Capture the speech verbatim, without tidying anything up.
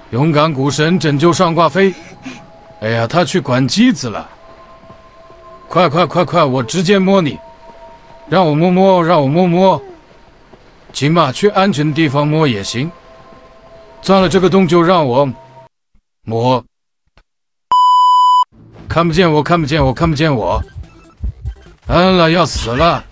勇敢股神拯救上挂飞。哎呀，他去管机子了！快快快快，我直接摸你，让我摸摸，让我摸摸。行吧，去安全的地方摸也行。钻了这个洞就让我摸。看不见我，看不见我，看不见我。完了，要死了！